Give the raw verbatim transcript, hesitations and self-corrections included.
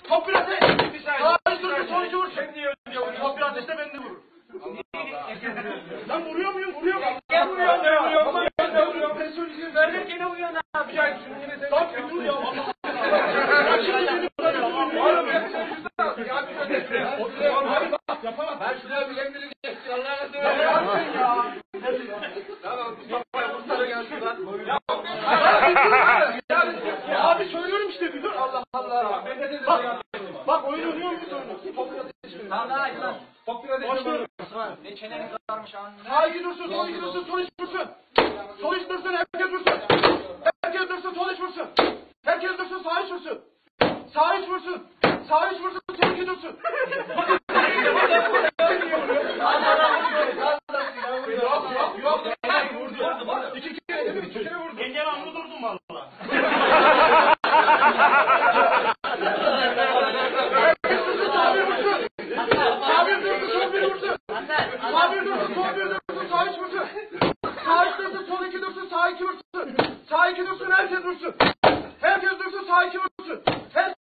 Top bir ateş. Sağ dursun son iki vur. Top bir ateşte beni de vurur. Lan vuruyor muyum? Vuruyor muyum? Gel vuruyor. Ne vuruyor? Ne vuruyor? Ben söyleyeceğim. Verdim gene vuruyor ne yapacaksın? Lan bir dur ya. Ya şimdi beni Oğlum yapamaz. ben şuraya bir emrileceksin Allah'ına seversen. Ya. Tamam Mustafa'ya Mustafa gelsin lan. Ya abi söylüyorum işte bir dur. Allah Allah. Bak, bak oyun oynuyor musun oyunu? Top biraz geçmiyor. Tamam hadi lan. Top biraz geçmiyor. Ne çenenin kızarmış anne. Sağ iki dursun, sol iki dursun, sol iç vursun. Sol iç dursun, herkes vursun. Herkes dursun, sol iç vursun. Herkes dursun, sağ iç vursun. Sağ iç vursun. Sağ iç vursun, sol iki dursun. Yok yok yok. Vurdu. İki kere iki kere vurdu. Engel anlı durdum valla. Herkes dursun, sağ bir vursun. Sağ bir dursun, sol bir vursun. Sağ bir dursun, sol bir dursun, sağ iç vursun. Sağ iç dursun, sol iki dursun, sağ iki vursun. Sağ iki dursun, herkes vursun. Herkes dursun, sağ iki vursun. Herkes